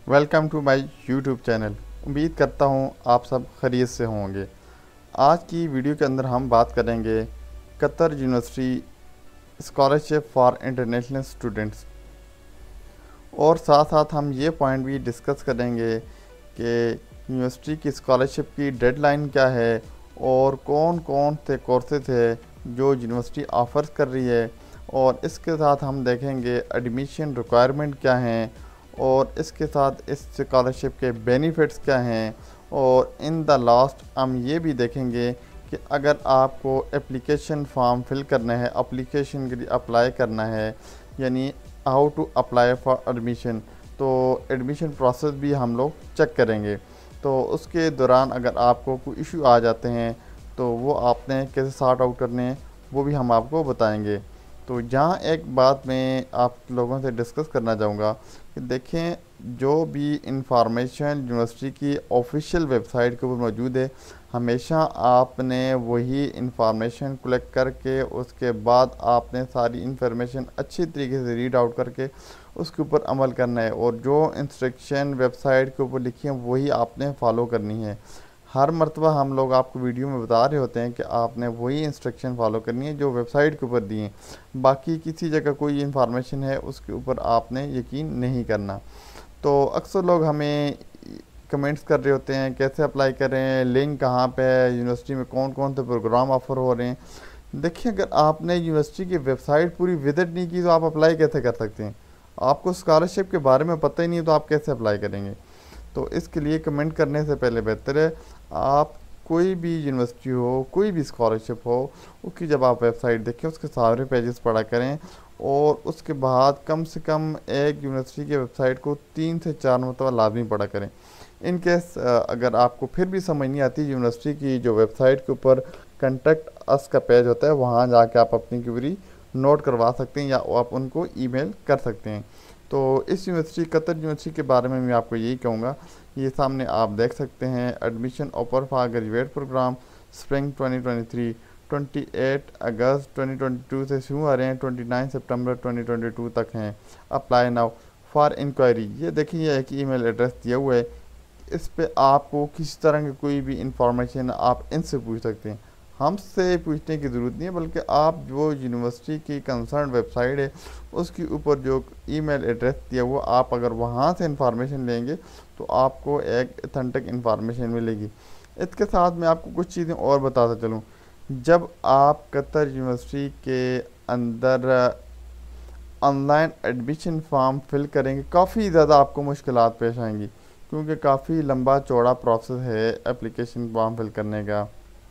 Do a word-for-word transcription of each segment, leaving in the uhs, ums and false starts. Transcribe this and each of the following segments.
Welcome to my YouTube channel. उम्मीद करता हूँ आप सब खैरियत से होंगे। आज की वीडियो के अंदर हम बात करेंगे Qatar university scholarship for international students, और साथ साथ हम ये पॉइंट भी डिस्कस करेंगे कि यूनिवर्सिटी की स्कॉलरशिप की डेडलाइन क्या है और कौन कौन से कोर्सेज है जो यूनिवर्सिटी ऑफ़र्स कर रही है, और इसके साथ हम देखेंगे एडमिशन रिक्वायरमेंट क्या हैं, और इसके साथ इस स्कॉलरशिप के बेनिफिट्स क्या हैं, और इन द लास्ट हम ये भी देखेंगे कि अगर आपको एप्लीकेशन फॉर्म फिल करना है, एप्लीकेशन के लिए अप्लाई करना है, यानी how to apply for admission, तो एडमिशन प्रोसेस भी हम लोग चेक करेंगे। तो उसके दौरान अगर आपको कोई इशू आ जाते हैं तो वो आपने कैसे सॉर्ट आउट करने हैं वो भी हम आपको बताएंगे। तो जहाँ एक बात मैं आप लोगों से डिस्कस करना चाहूँगा कि देखें, जो भी इंफॉर्मेशन यूनिवर्सिटी की ऑफिशियल वेबसाइट के ऊपर मौजूद है, हमेशा आपने वही इंफॉर्मेशन कलेक्ट करके उसके बाद आपने सारी इंफॉर्मेशन अच्छी तरीके से रीड आउट करके उसके ऊपर अमल करना है, और जो इंस्ट्रक्शन वेबसाइट के ऊपर लिखी है वही आपने फॉलो करनी है। हर मरतबा हम लोग आपको वीडियो में बता रहे होते हैं कि आपने वही इंस्ट्रक्शन फॉलो करनी है जो वेबसाइट के ऊपर दी हैं। बाकी किसी जगह कोई इंफॉर्मेशन है उसके ऊपर आपने यकीन नहीं करना। तो अक्सर लोग हमें कमेंट्स कर रहे होते हैं कैसे अप्लाई करें, लिंक कहाँ पे है, यूनिवर्सिटी में कौन कौन से प्रोग्राम ऑफ़र हो रहे हैं। देखिए, अगर आपने यूनिवर्सिटी की वेबसाइट पूरी विजिट नहीं की तो आप अप्लाई कैसे कर सकते हैं? आपको स्कॉलरशिप के बारे में पता ही नहीं तो आप कैसे अप्लाई करेंगे? तो इसके लिए कमेंट करने से पहले बेहतर है आप कोई भी यूनिवर्सिटी हो, कोई भी स्कॉलरशिप हो, उसकी जब आप वेबसाइट देखें उसके सारे पेजेस पढ़ा करें, और उसके बाद कम से कम एक यूनिवर्सिटी की वेबसाइट को तीन से चार मरतबा लाजमी पढ़ा करें। इन केस अगर आपको फिर भी समझ नहीं आती, यूनिवर्सिटी की जो वेबसाइट के ऊपर कंटेक्ट अस का पेज होता है, वहाँ जाके आप अपनी क्वेरी नोट करवा सकते हैं या आप उनको ईमेल कर सकते हैं। तो इस यूनिवर्सिटी कतर यूनिवर्सिटी के बारे में मैं आपको यही कहूँगा। ये सामने आप देख सकते हैं, admission offer for graduate program spring twenty twenty three अट्ठाईस अगस्त ट्वेंटी ट्वेंटी टू से शुरू आ रहे हैं, उनतीस सितंबर ट्वेंटी ट्वेंटी टू तक हैं। अप्लाई नाउ फॉर इंक्वायरी, ये देखिए ये एक ईमेल एड्रेस दिया हुआ है, इस पे आपको किसी तरह की कोई भी इंफॉर्मेशन आप इनसे पूछ सकते हैं। हमसे पूछने की ज़रूरत नहीं है, बल्कि आप जो यूनिवर्सिटी की कंसर्न वेबसाइट है उसके ऊपर जो ईमेल एड्रेस दिया हुआ, आप अगर वहाँ से इंफॉर्मेशन लेंगे तो आपको एक ऑथेंटिक इंफॉर्मेशन मिलेगी। इसके साथ मैं आपको कुछ चीज़ें और बताता चलूँ। जब आप कतर यूनिवर्सिटी के अंदर ऑनलाइन एडमिशन फॉर्म फिल करेंगे, काफ़ी ज़्यादा आपको मुश्किलात पेश आएंगी, क्योंकि काफ़ी लंबा चौड़ा प्रोसेस है एप्लीकेशन फॉर्म फिल करने का।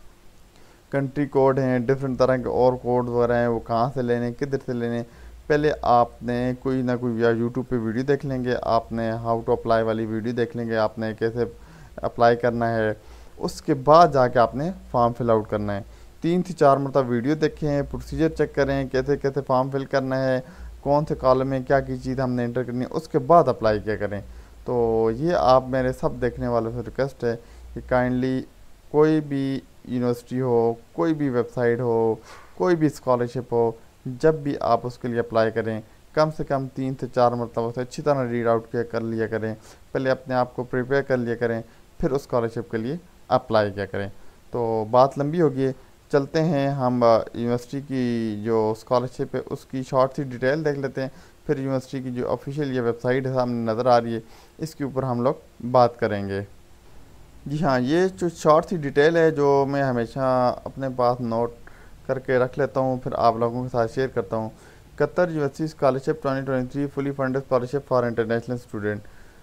कंट्री कोड हैं, डिफरेंट तरह के और कोड वगैरह हैं, वो कहाँ से लेने, किधर से लेने। पहले आपने कोई ना कोई या यूट्यूब पे वीडियो देख लेंगे, आपने हाउ टू अप्लाई वाली वीडियो देख लेंगे, आपने कैसे अप्लाई करना है, उसके बाद जाके आपने फॉर्म फिल आउट करना है। तीन से चार मतलब वीडियो देखें, प्रोसीजर चेक करें कैसे कैसे फॉर्म फिल करना है, कौन से कॉलम में क्या की चीज़ हमने एंटर करनी है, उसके बाद अप्लाई क्या करें। तो ये आप मेरे सब देखने वालों से रिक्वेस्ट है कि काइंडली कोई भी यूनिवर्सिटी हो, कोई भी वेबसाइट हो, कोई भी स्कॉलरशिप हो, जब भी आप उसके लिए अप्लाई करें कम से कम तीन से चार मरतबा उसे अच्छी तरह रीड आउट किया कर लिया करें, पहले अपने आप को प्रिपेयर कर लिया करें, फिर उस स्कॉलरशिप के लिए अप्लाई किया करें। तो बात लंबी होगी, चलते हैं हम यूनिवर्सिटी की जो स्कॉलरशिप है उसकी शॉर्ट सी डिटेल देख लेते हैं, फिर यूनिवर्सिटी की जो ऑफिशियल ये वेबसाइट है सामने नज़र आ रही है इसके ऊपर हम लोग बात करेंगे। जी हाँ, ये जो शॉर्ट सी डिटेल है जो मैं हमेशा अपने पास नोट करके रख लेता हूँ, फिर आप लोगों के साथ शेयर करता हूँ। Qatar university scholarship twenty twenty three fully funded scholarship for international student,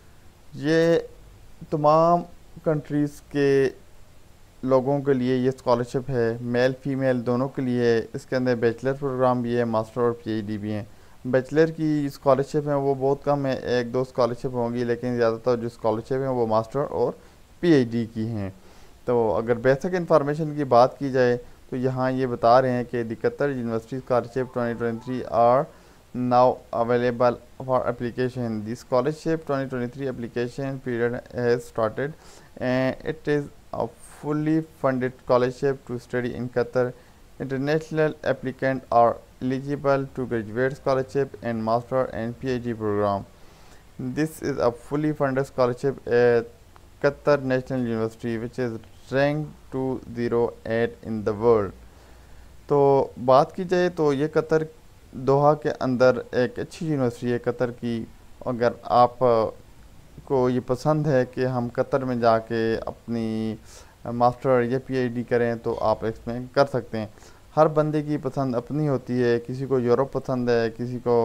ये तमाम कंट्रीज़ के लोगों के लिए ये स्कॉलरशिप है, मेल फीमेल दोनों के लिए। इसके अंदर बैचलर प्रोग्राम भी है, मास्टर और पीएचडी भी हैं। बैचलर की स्कॉलरशिप है वो बहुत कम है, एक दो स्कॉलरशिप होंगी, लेकिन ज़्यादातर जो स्कॉलरशिप हैं वो मास्टर और पीएचडी की हैं। तो अगर बेसिक इन्फॉर्मेशन की बात की जाए तो यहाँ ये बता रहे हैं कि the Qatar university scholarship twenty twenty three are now available for application. The scholarship twenty twenty three application period has started and it is a fully funded scholarship to study in Qatar. International applicants are eligible to graduate scholarship and master and PhD program. This is a fully funded scholarship at Qatar National University which is ranked two oh eight in the world. तो बात की जाए तो ये Qatar दोहा के अंदर एक अच्छी यूनिवर्सिटी है कतर की। अगर आप को ये पसंद है कि हम कतर में जाके अपनी मास्टर या पीएचडी करें तो आप इसमें कर सकते हैं। हर बंदे की पसंद अपनी होती है, किसी को यूरोप पसंद है, किसी को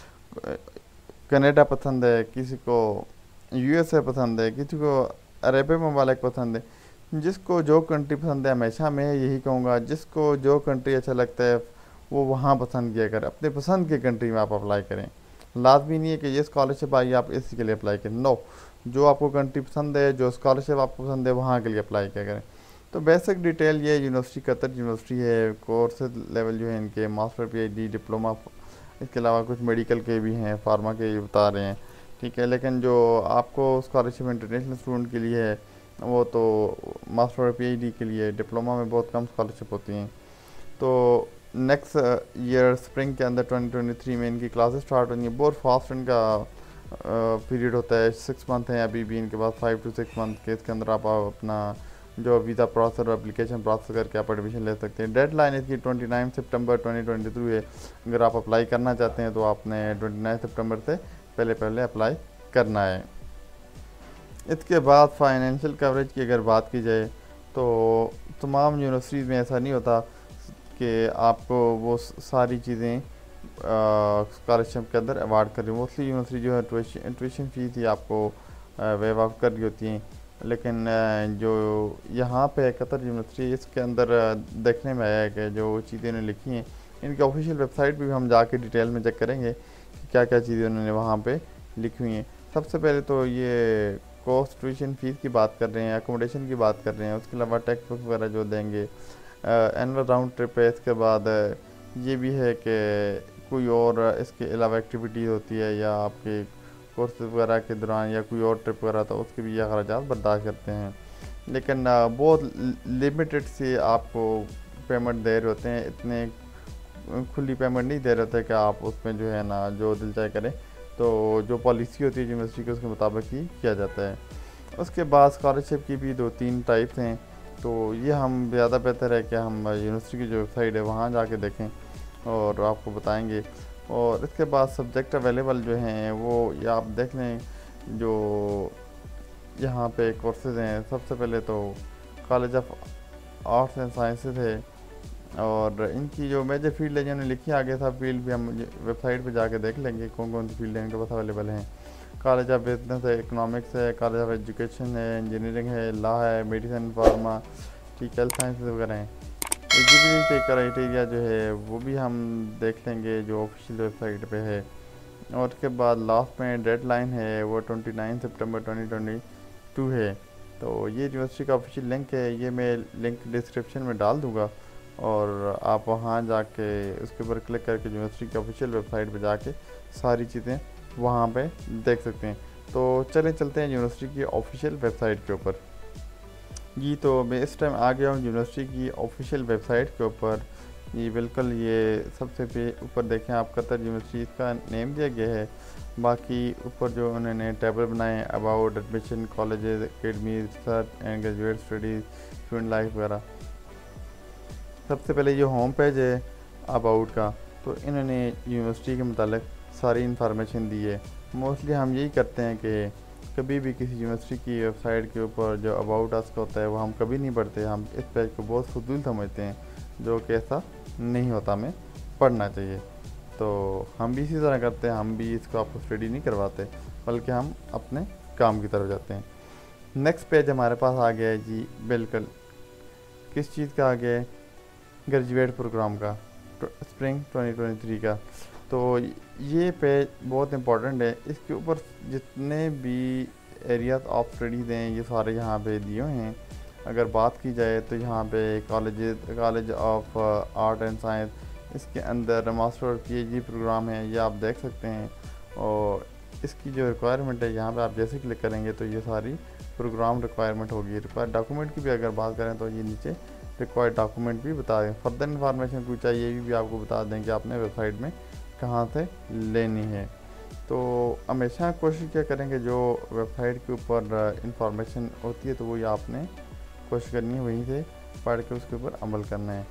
कनाडा पसंद है, किसी को यूएसए पसंद है, किसी को अरब ममालिक पसंद है। जिसको जो कंट्री पसंद है, हमेशा मैं यही कहूँगा जिसको जो कंट्री अच्छा लगता है वो वहाँ पसंद किया करें, अपने पसंद की कंट्री में आप अप्लाई करें। लाजमी नहीं है कि ये स्कॉलरशिप आई आप इसी के लिए अप्लाई करें, नो, जो आपको कंट्री पसंद है, जो स्कॉलरशिप आपको पसंद है वहाँ के लिए अप्लाई किया करें। तो बेसिक डिटेल ये यूनिवर्सिटी कतर यूनिवर्सिटी है। कोर्स लेवल जो है इनके मास्टर पीएचडी डिप्लोमा, इसके अलावा कुछ मेडिकल के भी हैं, फार्मा के भी बता रहे हैं, ठीक है। लेकिन जो आपको स्कॉलरशिप इंटरनेशनल स्टूडेंट के लिए है वो तो मास्टर और पीएचडी के लिए, डिप्लोमा में बहुत कम स्कॉलरशिप होती हैं। तो नेक्स्ट ईयर स्प्रिंग के अंदर ट्वेंटी ट्वेंटी थ्री में इनकी क्लासेस स्टार्ट होंगी। बहुत फास्ट इनका पीरियड होता है, सिक्स मंथ है अभी भी इनके पास, फाइव टू सिक्स मंथ के इसके अंदर आप अपना जो वीज़ा प्रोसेस और एप्लीकेशन प्रोसेस करके आप एडमिशन ले सकते हैं। डेड लाइन इसकी ट्वेंटी नाइन सितंबर ट्वेंटी ट्वेंटी थ्री है। अगर आप अप्लाई करना चाहते हैं तो आपने ट्वेंटी नाइन सितंबर से पहले पहले अप्लाई करना है। इसके बाद फाइनेंशियल कवरेज की अगर बात की जाए तो तमाम यूनिवर्सिटीज़ में ऐसा नहीं होता कि आपको वो सारी चीज़ें स्कॉलरशिप के अंदर अवार्ड कर रही हैं। मोस्टली यूनिवर्सिटी जो है ट्यूशन ट्यूशन फ़ीस ही आपको वेव ऑफ कर रही होती हैं। लेकिन जो यहाँ पे कतर यूनिवर्सिटी इसके अंदर देखने में आया है कि जो चीज़ें उन्होंने लिखी हैं, इनकी ऑफिशियल वेबसाइट पे भी हम जाके डिटेल में चेक करेंगे कि क्या क्या चीज़ें उन्होंने वहाँ पे लिखी हुई हैं। सबसे पहले तो ये कॉस्ट ट्यूशन फ़ीस की बात कर रहे हैं, अकोमोडेशन की बात कर रहे हैं, उसके अलावा टेक्स्ट बुक वगैरह जो देंगे, एनुअल राउंड ट्रिप है। इसके बाद ये भी है कि कोई और इसके अलावा एक्टिविटीज़ होती है या आपके कोर्स वगैरह के दौरान या कोई और ट्रिप वगैरह, तो उसके भी ये अखराजात बर्दाश्त करते हैं। लेकिन बहुत लिमिटेड से आपको पेमेंट दे रहे होते हैं, इतने खुली पेमेंट नहीं दे रहे होते कि आप उसमें जो है ना जो दिल चाहे करें। तो जो पॉलिसी होती है यूनिवर्सिटी की उसके मुताबिक ही किया जाता है। उसके बाद स्कॉलरशिप की भी दो तीन टाइप्स हैं, तो ये हम ज़्यादा बेहतर है कि हम यूनिवर्सिटी की जो वेबसाइट है वहाँ जाके देखें और आपको बताएंगे। और इसके बाद सब्जेक्ट अवेलेबल जो हैं वो ये आप देख लें। जो यहाँ पे कोर्सेज़ हैं, सबसे पहले तो college of arts and sciences है और इनकी जो मेजर फील्ड है जिन्होंने लिखी है, आगे सब फील्ड भी हम वेबसाइट पे जाके देख लेंगे कौन कौन सी फील्ड इनके पास अवेलेबल हैं। कॉलेज ऑफ बिजनेस है, इकोनॉमिक्स है, कॉलेज ऑफ एजुकेशन है, इंजीनियरिंग है, लॉ है, मेडिसिन, फार्मा, ठीक, हेल्थ साइंसेज वगैरह हैं। एलिजिबिलिटी क्राइटेरिया जो है वो भी हम देख लेंगे जो ऑफिशियल वेबसाइट पे है। और उसके बाद लास्ट में डेड लाइन है वो ट्वेंटी नाइन सितंबर ट्वेंटी ट्वेंटी टू है। तो ये यूनिवर्सिटी का ऑफिशियल लिंक है, ये मैं लिंक डिस्क्रिप्शन में डाल दूँगा और आप वहाँ जाके उसके ऊपर क्लिक करके यूनिवर्सिटी की ऑफिशियल वेबसाइट पे जाके सारी चीज़ें वहाँ पे देख सकते हैं। तो चलें चलते हैं यूनिवर्सिटी की ऑफिशियल वेबसाइट के ऊपर जी। तो मैं इस टाइम आ गया हूँ यूनिवर्सिटी की ऑफिशियल वेबसाइट के ऊपर। ये बिल्कुल ये सबसे पे ऊपर देखें आप कतर यूनिवर्सिटी का नेम दिया गया है। बाकी ऊपर जो उन्होंने टेबल बनाए हैं about admission, colleges, academy, research and graduate studies, student life वगैरह। सबसे पहले ये होम पेज है अबाउट का, तो इन्होंने यूनिवर्सिटी के मुतालिक सारी इन्फॉर्मेशन दी है। मोस्टली हम यही करते हैं कि कभी भी किसी यूनिवर्सिटी की वेबसाइट के ऊपर जो अबाउट अस का होता है वो हम कभी नहीं पढ़ते, हम इस पेज को बहुत फजूल समझते हैं, जो कि ऐसा नहीं होता, हमें पढ़ना चाहिए। तो हम भी इसी तरह करते हैं, हम भी इसको आपको स्टडी नहीं करवाते बल्कि हम अपने काम की तरफ जाते हैं। नेक्स्ट पेज हमारे पास आ गया है जी, बिल्कुल किस चीज़ का आ गया है, ग्रेजुएट प्रोग्राम का, स्प्रिंग ट्वेंटी ट्वेंटी थ्री का। तो ये पेज बहुत इंपॉर्टेंट है, इसके ऊपर जितने भी एरियाज ऑफ स्टडीज़ हैं ये सारे यहाँ पे दिए हुए हैं। अगर बात की जाए तो यहाँ पे college college of art and science, इसके अंदर मास्टर और पीएचडी प्रोग्राम है, ये आप देख सकते हैं। और इसकी जो रिक्वायरमेंट है यहाँ पे आप जैसे क्लिक करेंगे तो ये सारी प्रोग्राम रिक्वायरमेंट होगी। रिक्वायर्ड डॉक्यूमेंट की भी अगर बात करें तो ये नीचे रिक्वायर्ड डॉक्यूमेंट भी बता दें। फर्दर इन्फॉर्मेशन कोई चाहिए ये भी आपको बता दें कि आपने वेबसाइट में कहाँ से लेनी है। तो हमेशा कोशिश क्या करेंगे, जो वेबसाइट के ऊपर इंफॉर्मेशन होती है तो वही आपने कोशिश करनी है वहीं से पढ़ के उसके ऊपर अमल करना है।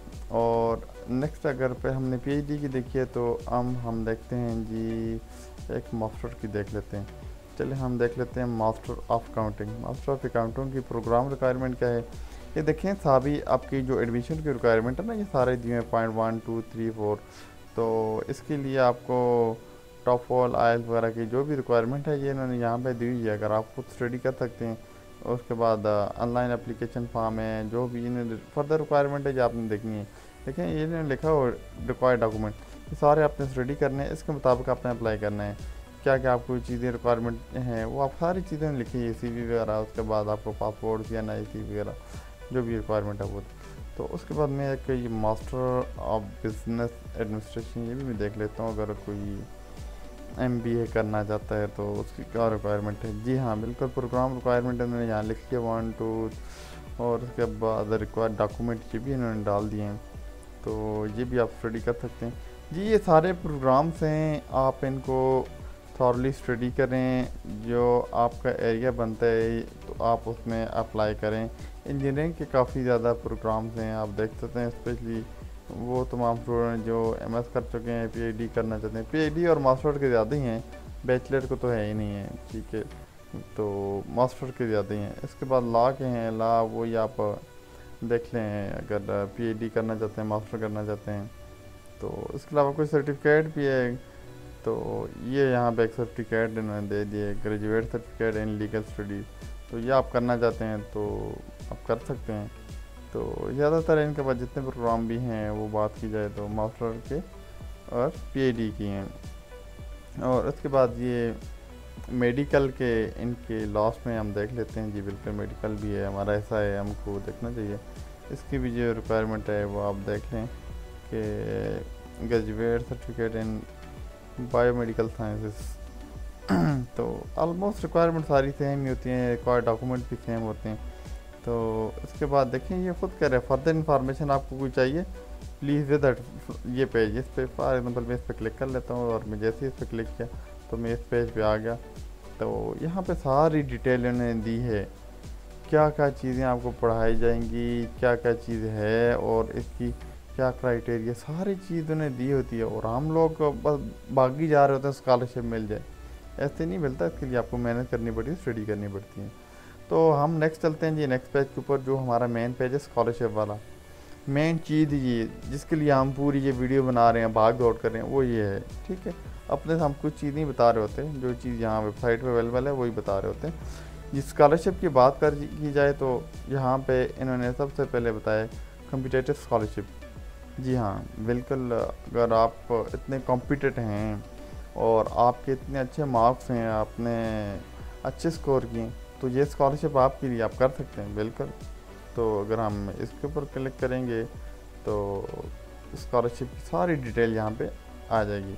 और नेक्स्ट अगर पे हमने पीएचडी की देखी है तो हम हम देखते हैं जी, एक मास्टर की देख लेते हैं। चलिए हम देख लेते हैं master of accounting. Master of accounting की प्रोग्राम रिक्वायरमेंट क्या है, ये देखें सभी आपकी जो एडमिशन की रिक्वायरमेंट है ना, ये सारे दिए हैं point one two three four. तो इसके लिए आपको टॉफल आयल वगैरह की जो भी रिक्वायरमेंट है ये इन्होंने यहाँ पे दी हुई है, अगर आप खुद स्टडी कर सकते हैं। और उसके बाद ऑनलाइन एप्लीकेशन फॉर्म है, जो भी इन्हें फर्दर रिक्वायरमेंट है जो आपने देखनी है। देखें ये इन्होंने लिखा हो रिक्वायर्ड डॉक्यूमेंट, ये सारे आपने स्टडी करने हैं, इसके मुताबिक आपने अप्लाई करना है। क्या क्या आपको चीज़ें रिक्वायरमेंट हैं वो आप सारी चीज़ें लिखी है, सी वी वगैरह, उसके बाद आपको पासपोर्ट या एन आई सी वगैरह जो भी रिक्वायरमेंट है वो। तो उसके बाद मैं एक ये मास्टर ऑफ बिजनेस एडमिनिस्ट्रेशन ये भी मैं देख लेता हूँ, अगर कोई एम बी ए करना चाहता है तो उसकी क्या रिक्वायरमेंट है। जी हाँ बिल्कुल, प्रोग्राम रिक्वायरमेंट इन्होंने यहाँ लिखी है वन टू, और उसके बाद रिक्वायर्ड डॉक्यूमेंट ये भी इन्होंने डाल दिए हैं, तो ये भी आप स्टडी कर सकते हैं। जी ये सारे प्रोग्राम्स हैं, आप इनको थॉरली स्टडी करें, जो आपका एरिया बनता है तो आप उसमें अप्लाई करें। इंजीनियरिंग के काफ़ी ज़्यादा प्रोग्राम्स हैं, आप देख सकते हैं, स्पेशली वो तमाम स्टूडेंट जो एम एस कर चुके हैं, पीएचडी करना चाहते हैं। पीएचडी और मास्टर के ज़्यादा ही हैं, बैचलर को तो है ही नहीं है, ठीक है, तो मास्टर के ज़्यादा ही हैं। इसके बाद लॉ के हैं, लॉ वही आप देख लें, अगर पीएचडी करना चाहते हैं, मास्टर करना चाहते हैं। तो इसके अलावा कोई सर्टिफिकेट भी है, तो ये यहाँ पे एक सर्टिफिकेट इन्होंने दे दिए, graduate certificate in legal study, तो ये आप करना चाहते हैं तो आप कर सकते हैं। तो ज़्यादातर इनके पास जितने प्रोग्राम भी हैं वो बात की जाए तो मास्टर के और पीएचडी की हैं। और उसके बाद ये मेडिकल के इनके लास्ट में हम देख लेते हैं। जी बिल्कुल मेडिकल भी है हमारा, ऐसा है हमको देखना चाहिए। इसकी भी जो रिक्वायरमेंट है वो आप देख लें कि graduate certificate in biomedical sciences. तो ऑलमोस्ट रिक्वायरमेंट सारी सेम ही होती हैं, रिक्वायर्ड डॉक्यूमेंट भी सेम होते हैं। तो इसके बाद देखें ये खुद कह रहे हैं फर्दर इन्फॉर्मेशन आपको कोई चाहिए प्लीज़ विजिट ये पेज। इस पे फॉर एग्जांपल मैं इस पर क्लिक कर लेता हूँ, और मैं जैसे ही इस पर क्लिक किया तो मैं इस पेज पे आ गया। तो यहाँ पे सारी डिटेल इन्होंने दी है, क्या क्या चीज़ें आपको पढ़ाई जाएंगी, क्या क्या चीज़ है, और इसकी क्या क्राइटेरिया, सारी चीज़ उन्हें दी होती है। और हम लोग बस भागी जा रहे होते हैं स्कॉलरशिप मिल जाए, ऐसे नहीं मिलता। इसके लिए आपको मेहनत करनी पड़ती है, स्टडी करनी पड़ती है। तो हम नेक्स्ट चलते हैं जी नेक्स्ट पेज के ऊपर, जो हमारा मेन पेज है स्कॉलरशिप वाला। मेन चीज़ ये जिसके लिए हम पूरी ये वीडियो बना रहे हैं, भाग दौड़ कर रहे हैं, वो ये है, ठीक है। अपने से हम कुछ चीज़ नहीं बता रहे होते, जो चीज़ यहाँ वेबसाइट पे अवेलेबल है वही बता रहे होते हैं। जिस स्कॉलरशिप की बात कर की जाए तो यहाँ पे इन्होंने सबसे पहले बताया कॉम्पिटिटिव स्कॉलरशिप। जी हाँ बिल्कुल, अगर आप इतने कॉम्पिटेंट हैं और आपके इतने अच्छे मार्क्स हैं, आपने अच्छे स्कोर किए, तो ये स्कॉलरशिप आपके लिए आप कर सकते हैं बिल्कुल। तो अगर हम इसके ऊपर क्लिक करेंगे तो स्कॉलरशिप की सारी डिटेल यहाँ पे आ जाएगी।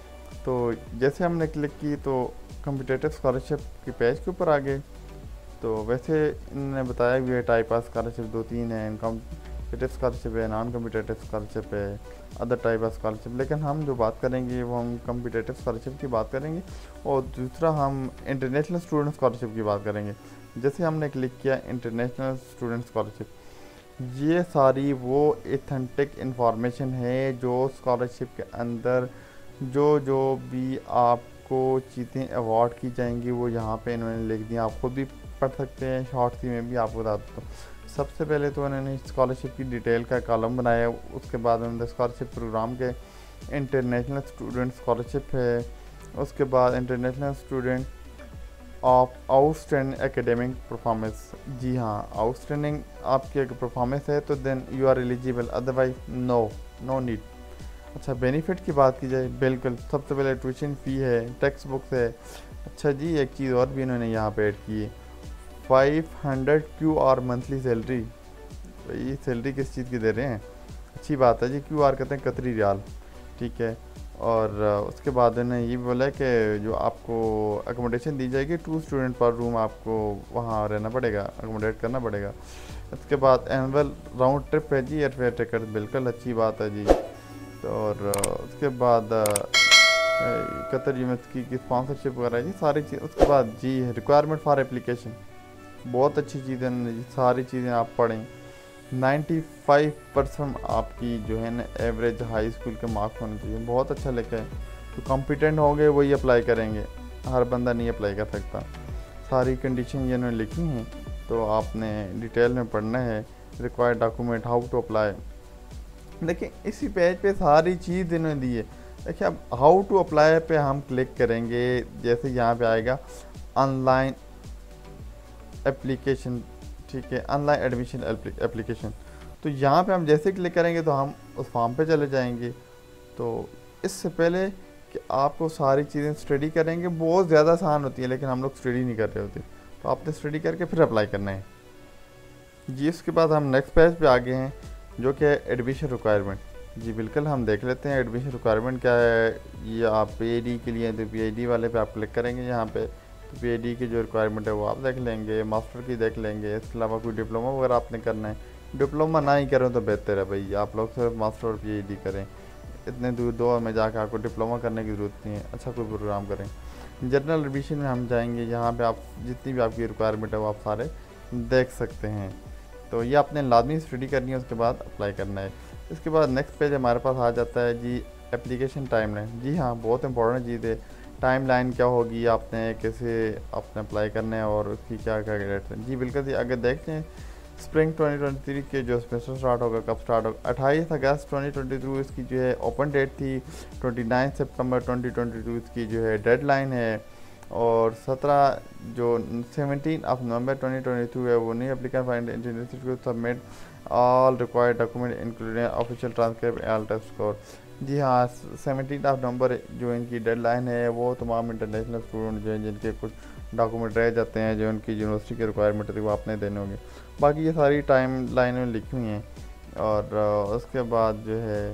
तो जैसे हमने क्लिक की तो कॉम्पिटिटिव स्कॉलरशिप के पेज के ऊपर आ गए। तो वैसे इन्होंने बताया भी है टाइप ऑफ स्कॉलरशिप दो तीन है, कॉम्पिटिटिव स्कॉलरशिप है, नॉन कॉम्पिटिटिव स्कॉलरशिप है, अदर टाइप ऑफ स्कॉलरशिप। लेकिन हम जो बात करेंगे वो हम कॉम्पिटिटिव स्कॉलरशिप की बात करेंगे, और दूसरा हम इंटरनेशनल स्टूडेंट स्कॉलरशिप की बात करेंगे। जैसे हमने क्लिक किया इंटरनेशनल स्टूडेंट स्कॉलरशिप, ये सारी वो एथेंटिक इंफॉर्मेशन है जो स्कॉलरशिप के अंदर जो जो भी आपको चीज़ें अवार्ड की जाएंगी वो यहाँ पे इन्होंने लिख दी। आप खुद भी पढ़ सकते हैं, शॉर्ट सी में भी आपको बता देता हूँ। सबसे पहले तो उन्होंने स्कॉलरशिप की डिटेल का कॉलम बनाया, उसके बाद उन्होंने स्कॉलरशिप प्रोग्राम के इंटरनेशनल स्टूडेंट स्कॉलरशिप है, उसके बाद international student of outstanding academic performance. जी हाँ, आउटस्टैंडिंग आपकी अगर परफॉर्मेंस है तो then you are eligible, otherwise no no need. अच्छा बेनिफिट की बात की जाए, बिल्कुल सबसे पहले ट्यूशन फ़ी है, टेक्स्ट बुक्स है। अच्छा जी एक चीज़ और भी इन्होंने यहाँ पे ऐड की है, five hundred Q R monthly salary. भाई सैलरी किस चीज़ की दे रहे हैं, अच्छी बात है जी। क्यू आर कहते हैं कतरी रियाल, ठीक है। और उसके बाद इन्होंने ये भी बोला है कि जो आपको अकोमोडेशन दी जाएगी, टू स्टूडेंट पर रूम आपको वहाँ रहना पड़ेगा, अकोमोडेट करना पड़ेगा। इसके बाद एनुअल राउंड ट्रिप है जी, एयरफेयर टिकट, बिल्कुल अच्छी बात है जी। तो और उसके बाद कतर यूनिवर्सिटी की स्पॉन्सरशिप वगैरह जी सारी चीज़। उसके बाद जी रिक्वायरमेंट फॉर एप्लीकेशन, बहुत अच्छी चीज़ें, सारी चीज़ें आप पढ़ें। पचानवे परसेंट आपकी जो है ना एवरेज हाई स्कूल के मार्क्स होने चाहिए, बहुत अच्छा लिखा है। तो कॉम्पिटेंट होंगे वही अप्लाई करेंगे, हर बंदा नहीं अप्लाई कर सकता। सारी कंडीशन ये इन्होंने लिखी हैं, तो आपने डिटेल में पढ़ना है। Required document, how to apply, देखिए इसी पेज पे सारी चीज़ इन्होंने दी है। देखिए अब हाउ टू अप्लाई पे हम क्लिक करेंगे, जैसे यहाँ पे आएगा ऑनलाइन एप्लीकेशन, ठीक है, ऑनलाइन एडमिशन एप्लीकेशन। तो यहाँ पे हम जैसे क्लिक करेंगे तो हम उस फॉर्म पे चले जाएंगे। तो इससे पहले कि आपको सारी चीज़ें स्टडी करेंगे, बहुत ज़्यादा आसान होती है, लेकिन हम लोग स्टडी नहीं कर रहे होते, तो आपने स्टडी करके फिर अप्लाई करना है जी। उसके बाद हम नेक्स्ट पेज पे आ गए हैं, जो कि है एडमिशन रिक्वायरमेंट। जी बिल्कुल, हम देख लेते हैं एडमिशन रिक्वायरमेंट क्या है। ये आप पीएचडी के लिए, तो पीएचडी वाले पे आप क्लिक करेंगे यहाँ पे, तो पीएचडी की जो रिक्वायरमेंट है वो आप देख लेंगे, मास्टर की देख लेंगे। इसके अलावा कोई डिप्लोमा वगैरह आपने करना है, डिप्लोमा ना ही करें तो बेहतर है भाई, आप लोग सिर्फ मास्टर और पीएचडी करें। इतने दूर दो में जाकर आपको डिप्लोमा करने की ज़रूरत नहीं है, अच्छा कोई प्रोग्राम करें। जनरल एडमिशन में हम जाएंगे, यहाँ पे आप जितनी भी आपकी रिक्वायरमेंट है वो आप सारे देख सकते हैं। तो ये आपने लाजमी स्टडी करनी है, उसके बाद अप्लाई करना है। इसके बाद नेक्स्ट पेज हमारे पास आ जाता है जी एप्लीकेशन टाइमलाइन। जी हाँ, बहुत इंपॉर्टेंट चीज़ है, टाइमलाइन क्या होगी, आपने कैसे आपने अप्लाई करना है और उसकी क्या क्या डेट है। जी बिल्कुल, अगर देखें स्प्रिंग ट्वेंटी ट्वेंटी थ्री के जो सेमेस्टर स्टार्ट होगा, कब स्टार्ट होगा, अट्ठाईस अगस्त ट्वेंटी ट्वेंटी टू इसकी जो है ओपन डेट थी। उनतीस सितंबर ट्वेंटी ट्वेंटी टू इसकी जो है डेडलाइन है, और सत्रह जो seventeen of November twenty twenty two है वो नहीं applicant find internet submit all required document including official transcript L test score. जी हाँ, सेवनटीन ऑफ नवंबर जो इनकी डेडलाइन है, वो तमाम इंटरनेशनल स्टूडेंट जो हैं जिनके कुछ डॉक्यूमेंट रह जाते हैं, जो उनकी यूनिवर्सिटी की रिक्वायरमेंट थी वो आपने देने होंगे। बाकी ये सारी टाइम लाइनें लिखी हुई हैं। और उसके बाद जो है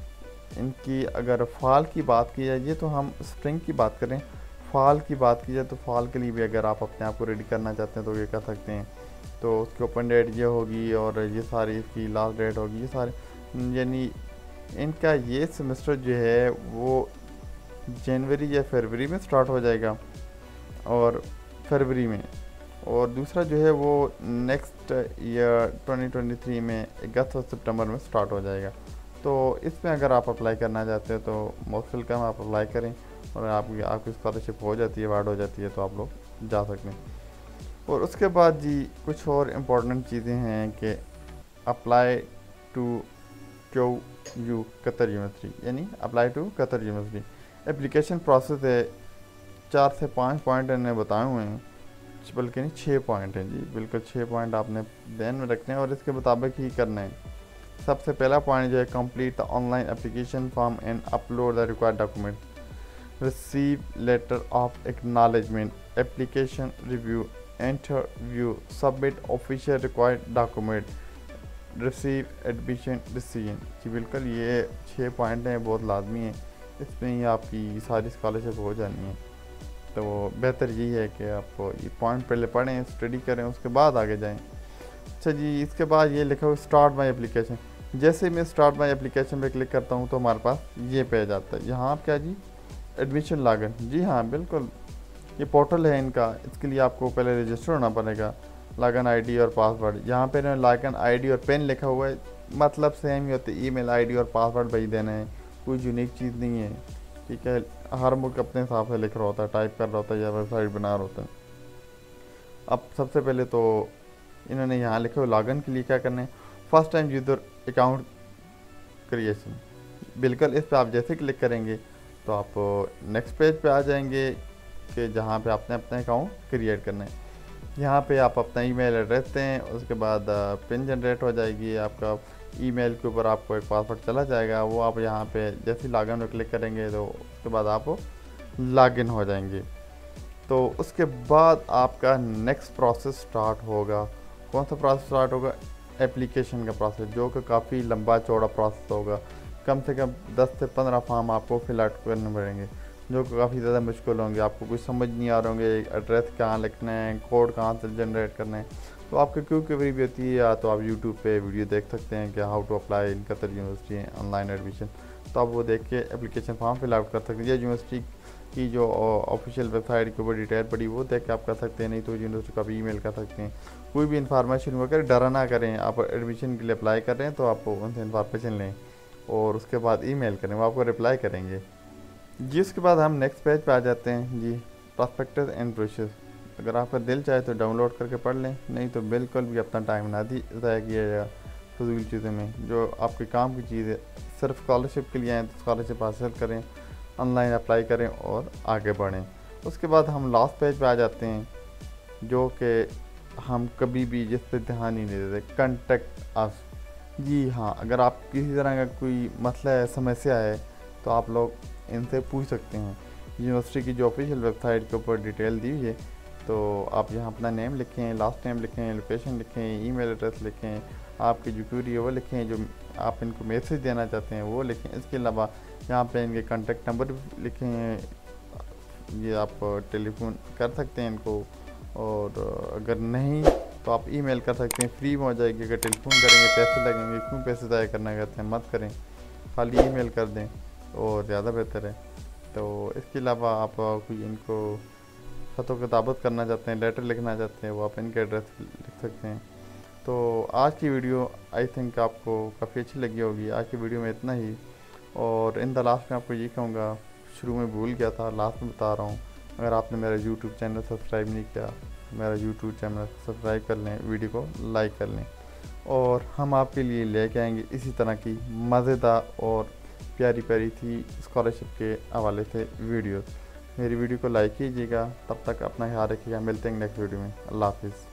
इनकी अगर फ़ाल की बात की जाए, ये तो हम स्प्रिंग की बात करें, फ़ाल की बात की जाए तो फ़ाल के लिए भी अगर आप अपने आप को रेडी करना चाहते हैं तो ये कर सकते हैं। तो उसकी ओपन डेट ये होगी और ये सारी इसकी लास्ट डेट होगी, ये सारे यानी इनका ये सेमेस्टर जो है वो जनवरी या फरवरी में स्टार्ट हो जाएगा, और फरवरी में, और दूसरा जो है वो next year twenty twenty three में अगस्त और सितंबर में स्टार्ट हो जाएगा। तो इसमें अगर आप अप्लाई करना चाहते हैं तो मोस्ट वेलकम, आप अप्लाई करें, और आपकी आपकी स्कॉलरशिप हो जाती है, अवार्ड हो जाती है, तो आप लोग जा सकते हैं। और उसके बाद जी कुछ और इम्पोर्टेंट चीज़ें हैं कि apply to Q U Qatar university, यानी apply to Qatar university. Application process है, चार से पाँच पॉइंट इन्हें बताए हुए हैं, बल्कि नहीं छः पॉइंट हैं जी, बिल्कुल छः पॉइंट आपने ध्यान में रखने हैं और इसके मुताबिक ही करना है। सबसे पहला पॉइंट जो है, complete the online application form and upload the required document, receive letter of acknowledgement, application review, interview, submit official required document, receive admission decision. जी बिल्कुल, ये छः पॉइंट हैं, बहुत लाजमी है, इसमें ही आपकी सारी स्कॉलरशिप हो जानी है। तो बेहतर यही है कि आप ये पॉइंट पहले पढ़ें, स्टडी करें, उसके बाद आगे जाएं। अच्छा जी, इसके बाद ये लिखा हुआ स्टार्ट माई एप्लीकेशन। जैसे मैं स्टार्ट माई एप्लीकेशन पे क्लिक करता हूँ तो हमारे पास ये पेज आता है। यहाँ आप क्या जी एडमिशन लागन, जी हाँ बिल्कुल, ये पोर्टल है इनका, इसके लिए आपको पहले रजिस्टर होना पड़ेगा, लागन आईडी और पासवर्ड। यहाँ पे इन्होंने लागन आईडी और पेन लिखा हुआ है, मतलब सेम ही होते, ईमेल आईडी और पासवर्ड वही देना है, कोई यूनिक चीज़ नहीं है, ठीक है। हर मुल्क अपने हिसाब से लिख रहा होता है, टाइप कर रहा होता है या वेबसाइट बना रहा होता है। अब सबसे पहले तो इन्होंने यहाँ लिखा हुआ लॉगिन के लिए क्या करना है, first time user account creation. बिल्कुल, इस पर आप जैसे क्लिक करेंगे तो आप नेक्स्ट पेज पे आ जाएंगे कि जहाँ पे आपने अपना अकाउंट क्रिएट करना है। यहाँ पे आप अपना ईमेल एड्रेस दें, उसके बाद पिन जनरेट हो जाएगी, आपका ईमेल के ऊपर आपको एक पासवर्ड चला जाएगा, वो आप यहाँ पे जैसे ही लॉगिन में क्लिक करेंगे तो उसके बाद आप लॉगिन हो जाएंगे। तो उसके बाद आपका नेक्स्ट प्रोसेस स्टार्ट होगा। कौन सा प्रोसेस स्टार्ट होगा? एप्लीकेशन का प्रोसेस, जो कि काफ़ी लंबा चौड़ा प्रोसेस होगा, कम से कम दस से पंद्रह फॉर्म आपको फिल आउट करने पड़ेंगे, जो कि काफ़ी ज़्यादा मुश्किल होंगे, आपको कुछ समझ नहीं आ रहे होंगे, एड्रेस कहाँ लिखना है, कोड कहाँ से जनरेट करना है। तो आपकी क्यों क्वेरी भी होती है, या तो आप यूट्यूब पे वीडियो देख सकते हैं कि how to apply in Qatar university online admission, तो आप वो देख के एप्लीकेशन फॉर्म फिल आउट कर सकते हैं। या यूनिवर्सिटी की जो ऑफिशियल वेबसाइट के ऊपर डिटेल पड़ी वो देख के आप कर सकते हैं, नहीं तो यूनिवर्सिटी का भी ईमेल कर सकते हैं। कोई भी इन्फॉर्मेशन वगैरह डरा ना करें, आप एडमिशन के लिए अप्लाई कर रहे हैं तो आप उनसे इन्फॉर्मेशन लें और उसके बाद ईमेल करें, वो आपको रिप्लाई करेंगे जी। उसके बाद हम नेक्स्ट पेज पे आ जाते हैं जी, प्रॉस्पेक्टस एंड ब्रोशर। अगर आपका दिल चाहे तो डाउनलोड करके पढ़ लें, नहीं तो बिल्कुल भी अपना टाइम ना दी ज़ाया किया जाएगा फजूल चीज़ों में। जो आपके काम की चीज़ है, सिर्फ स्कॉलरशिप के लिए आए तो स्कॉलरशिप हासिल करें, ऑनलाइन अप्लाई करें और आगे बढ़ें। उसके बाद हम लास्ट पेज पे आ जाते हैं, जो कि हम कभी भी जिस पर ध्यान ही नहीं देते, कॉन्टेक्ट अस। जी हाँ, अगर आप किसी तरह का कोई मसला है, समस्या है, तो आप लोग इनसे पूछ सकते हैं। यूनिवर्सिटी की जो ऑफिशियल वेबसाइट के ऊपर डिटेल दी हुई है, तो आप यहाँ अपना नेम लिखें, लास्ट नेम लिखें, लोकेशन लिखें, ईमेल एड्रेस लिखें, आपकी जो क्यूरी है वो लिखें, जो आप इनको मैसेज देना चाहते हैं वो लिखें। इसके अलावा यहाँ पे इनके कॉन्टेक्ट नंबर लिखें, ये आप टेलीफोन कर सकते हैं इनको, और अगर नहीं तो आप ईमेल कर सकते हैं, फ्री में हो जाएगी। अगर टेलीफोन करेंगे पैसे लगेंगे, क्यों पैसे ज़ाया करना कहते हैं, मत करें, खाली ईमेल कर दें और ज़्यादा बेहतर है। तो इसके अलावा आप कोई इनको ख़तों किताबत करना चाहते हैं, लेटर लिखना चाहते हैं, वो आप इनके एड्रेस लिख सकते हैं। तो आज की वीडियो आई थिंक आपको काफ़ी अच्छी लगी होगी। आज की वीडियो में इतना ही, और इन द लास्ट में आपको ये कहूँगा, शुरू में भूल गया था, लास्ट में बता रहा हूँ, अगर आपने मेरा यूट्यूब चैनल सब्सक्राइब नहीं किया, मेरा यूट्यूब चैनल सब्सक्राइब कर लें, वीडियो को लाइक कर लें, और हम आपके लिए लेके आएंगे इसी तरह की मज़ेदार और प्यारी प्यारी थी स्कॉलरशिप के हवाले से वीडियोस। मेरी वीडियो को लाइक कीजिएगा। तब तक अपना ख्याल रखिएगा, मिलते हैं नेक्स्ट वीडियो में। अल्लाह हाफिज़।